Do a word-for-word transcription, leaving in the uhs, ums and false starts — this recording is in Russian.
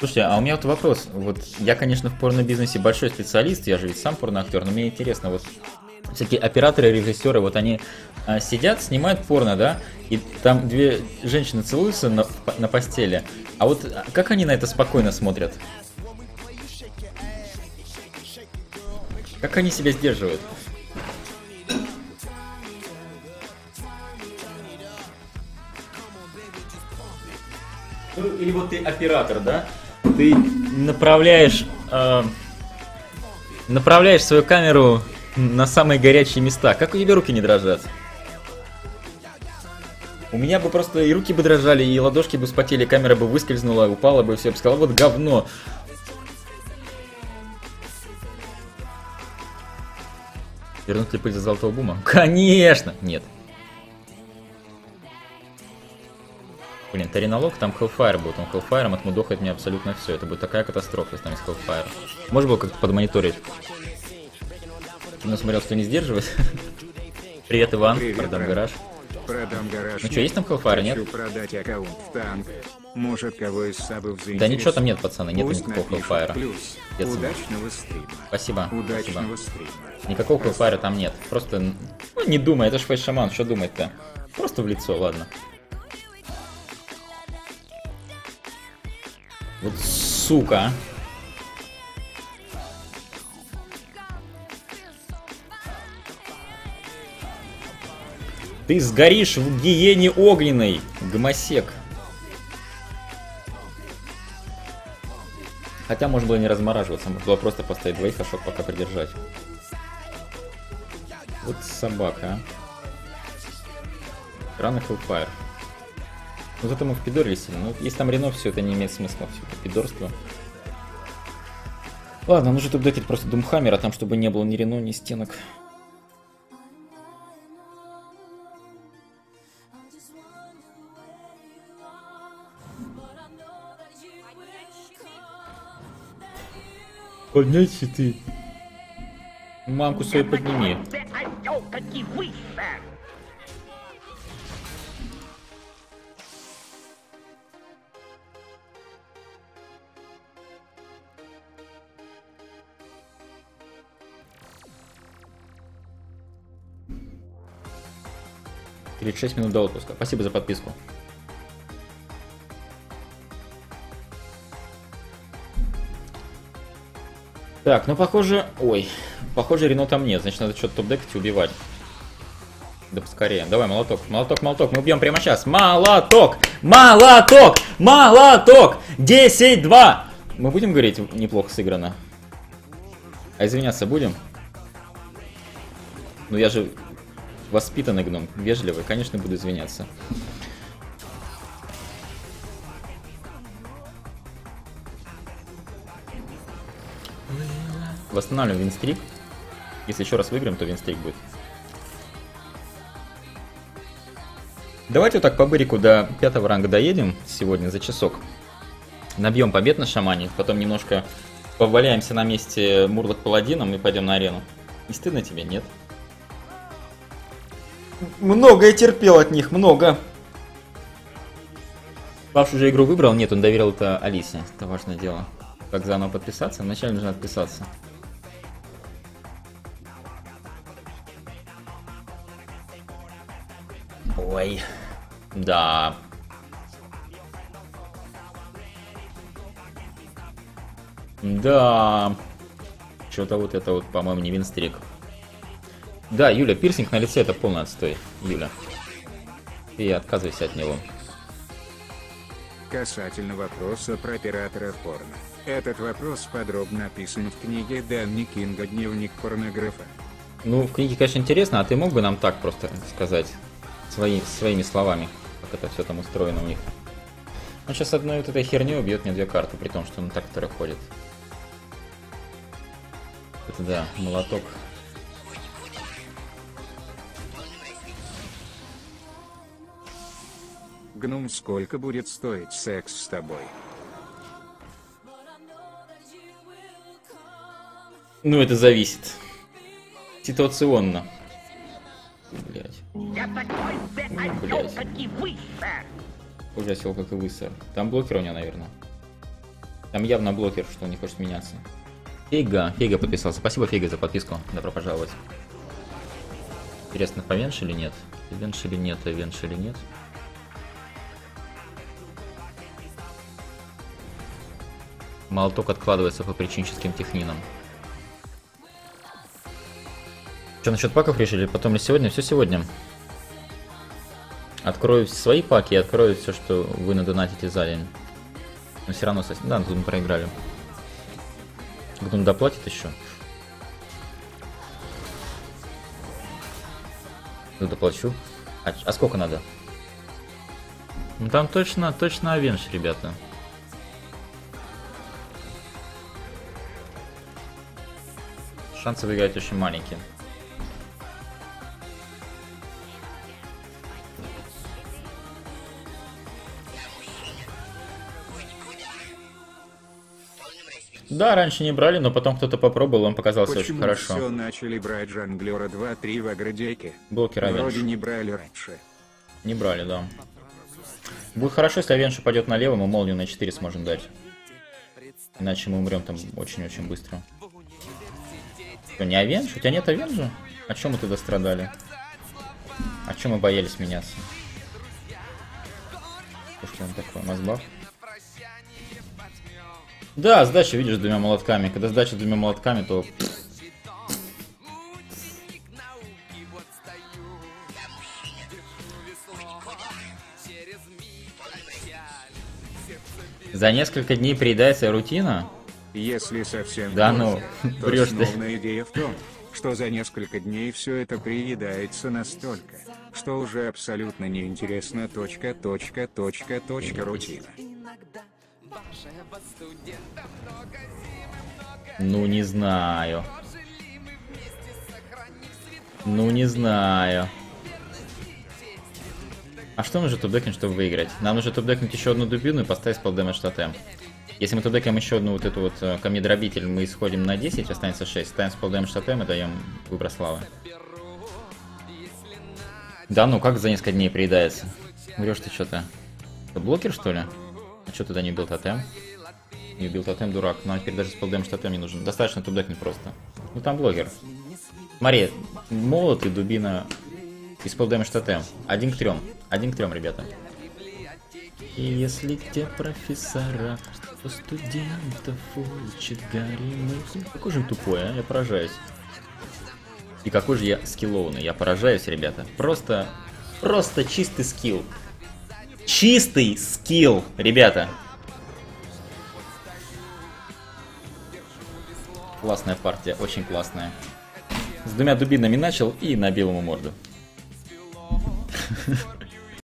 Слушайте, а у меня вот вопрос. Вот я, конечно, в порно-бизнесе большой специалист, я же ведь сам порноактер, но мне интересно, вот всякие операторы, режиссеры, вот они а, сидят, снимают порно, да, и там две женщины целуются на, на постели, а вот как они на это спокойно смотрят? Как они себя сдерживают? Ну, или вот ты оператор, да? Ты направляешь, э, направляешь свою камеру на самые горячие места. Как у тебя руки не дрожат? У меня бы просто и руки бы дрожали, и ладошки бы вспотели, камера бы выскользнула, упала бы, все, я бы сказал, вот говно. Вернут ли пыль за золотого бума? Конечно! Нет. Блин, Тариналог, там Hellfire будет, он Hellfire отмудохает мне абсолютно все. Это будет такая катастрофа, если там есть Hellfire. Можно было как-то подмониторить? Кино смотрел, что не сдерживает. Привет, Иван, Привет, продам брат. гараж. Продам гараж. Ну что, есть там Hellfire, нет? Хочу продать аккаунт в танк. Может, кого из сабов заинтересует? Да ничего там нет, пацаны, нет Пусть никакого напишут Hellfire. плюс. Нет, Удачного стрима. Спасибо. Удачного Спасибо. стрима. Никакого Hellfire там нет. Просто, ну не думай, это ж фейс-шаман, что думать-то? Просто в лицо, ладно. Вот сука. Ты сгоришь в гиене огненной, гомосек. Хотя можно было не размораживаться, можно было просто поставить двоих, а шок пока придержать. Вот собака, а. Рано Hellfire. Ну зато мы впидорились сильно. Ну, если там Рено, все это не имеет смысла, все это пидорство. Ладно, нужно топдекить просто Думхаммер, а там чтобы не было ни Рено, ни стенок. Подняйся ты. Мамку свою подними. тридцать шесть минут до отпуска. Спасибо за подписку. Так, ну похоже... Ой, похоже Рено там нет, значит надо что-то топ-декать и убивать. Да поскорее. Давай, молоток, молоток, молоток, мы убьем прямо сейчас. Молоток! Молоток! Молоток! десять два! Мы будем говорить, неплохо сыграно? А извиняться будем? Ну я же воспитанный гном, вежливый, конечно буду извиняться. Восстанавливаем винстрик. Если еще раз выиграем, то винстрик будет. Давайте вот так по бырику до пятого ранга доедем сегодня за часок. Набьем побед на шамане, потом немножко поваляемся на месте Мурлок Паладином и пойдем на арену. Не стыдно тебе, нет? Много я терпел от них, много. Паш уже игру выбрал? Нет, он доверил это Алисе. Это важное дело. Как заново подписаться? Вначале нужно отписаться. Ой. Да. Да. Что-то вот это вот, по-моему, не винстрик. Да, Юля, пирсинг на лице это полный отстой, Юля. И отказывайся от него. Касательно вопроса про оператора порно. Этот вопрос подробно описан в книге Дэнни Кинга «Дневник порнографа». Ну, в книге, конечно, интересно, а ты мог бы нам так просто сказать, свои, своими словами, как это все там устроено у них? Он сейчас одной вот этой херней убьет мне две карты, при том, что он так второй ходит. Это да, молоток. Гном, сколько будет стоить секс с тобой? Ну, это зависит. Ситуационно. Блять. Блять. Уже осел, как и вы, сэр. Там блокер у него, наверное. Там явно блокер, что он не хочет меняться. Фига, Фига подписался. Спасибо, Фига, за подписку. Добро пожаловать. Интересно, повенш или нет? Венш или нет, венш или нет? Молоток откладывается по причинческим технинам. Что, насчет паков решили? Потом ли сегодня? Все сегодня. Открою свои паки и открою все, что вы надонатите за день. Но все равно, да, тут мы проиграли. Кто доплатит еще? Ну, доплачу. А, а сколько надо? Ну там точно, точно авенш, ребята. Шансы выиграть очень маленькие. Да, раньше не брали, но потом кто-то попробовал, он показался Почему очень хорошо. Все начали брать жонглера два-три в агродейке? Блокер авенш. Вроде не брали раньше. Не брали, да. Будет хорошо, если авенш упадет налево, мы молнию на четыре сможем дать. Иначе мы умрем там очень-очень быстро. Что, не авенш? У тебя нет авенжа? О чем мы тогда страдали? О чем мы боялись меняться? Что он такое? Мазбаф? Да, сдача, видишь, с двумя молотками. Когда сдача с двумя молотками, то... За несколько дней приедается рутина? Если совсем Да коротко, ну, то врешь ты. основная идея в том, что за несколько дней все это приедается настолько, что уже абсолютно неинтересно. Точка, точка, точка, точка, рутина. Ну, не знаю. Ну, не знаю. А что нужно топ-декнуть, чтобы выиграть? Нам нужно топ-декнуть еще одну дубину и поставить спелдэмэдж тотем. Если мы топ-декаем еще одну вот эту вот э, камнедробитель, мы исходим на десять, останется шесть. Ставим спелдэмэдж тотем и даем выброс славы. Да ну, как за несколько дней приедается? Врешь ты что-то. Это блокер, что ли? А что тогда не убил тотем? Не убил тотем, дурак. Нам теперь даже спелдэмэдж тотем не нужен. Достаточно топ-декнуть просто. Ну там блокер. Смотри, молот и дубина и спелдэмэдж тотем. Один к трем. Один к трем, ребята. И если те профессора, что студентов учат горимых... Какой же он тупой, а? Я поражаюсь. И какой же я скиллованный. Я поражаюсь, ребята. Просто, просто чистый скилл. Чистый скилл, ребята. Классная партия, очень классная. С двумя дубинами начал и набил ему морду.